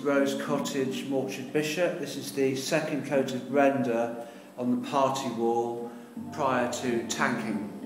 Rose Cottage, Mortchard Bishop. This is the second coat of render on the party wall prior to tanking.